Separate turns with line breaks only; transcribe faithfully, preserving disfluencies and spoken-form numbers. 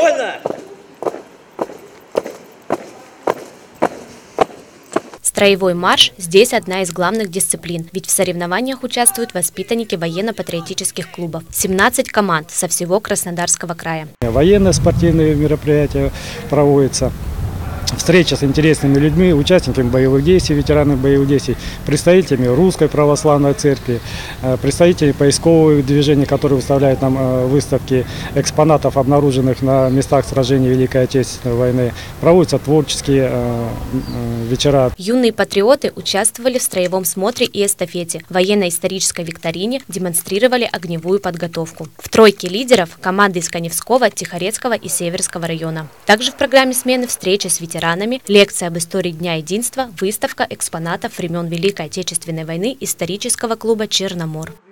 Вольно!
Строевой марш – здесь одна из главных дисциплин, ведь в соревнованиях участвуют воспитанники военно-патриотических клубов. семнадцать команд со всего Краснодарского края.
Военные спортивные мероприятия проводятся. Встреча с интересными людьми, участниками боевых действий, ветеранами боевых действий, представителями Русской Православной Церкви, представителями поискового движения, которые выставляют нам выставки экспонатов, обнаруженных на местах сражений Великой Отечественной войны. Проводятся творческие вечера.
Юные патриоты участвовали в строевом смотре и эстафете, военно-исторической викторине, демонстрировали огневую подготовку. В тройке лидеров команды из Каневского, Тихорецкого и Северского района. Также в программе смены встреча с ветеранами, лекция об истории Дня единства, выставка экспонатов времен Великой Отечественной войны исторического клуба «Черномор».